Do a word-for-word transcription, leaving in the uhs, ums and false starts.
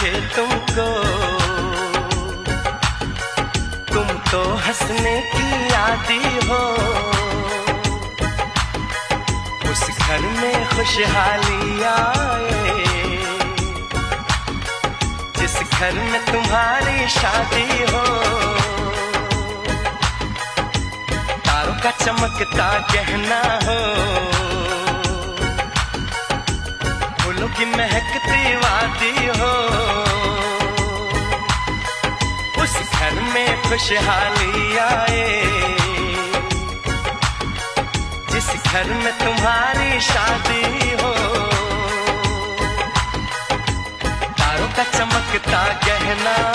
देखे तुमको, तुम तो हंसने की आदी हो। उस घर में खुशहाली आए जिस घर में तुम्हारी शादी हो। तारों का चमकता गहना हो, फूलों की महकती वादी हो। उस घर में खुशहाली आए जिस घर में तुम्हारी शादी हो। तारों का चमकता गहना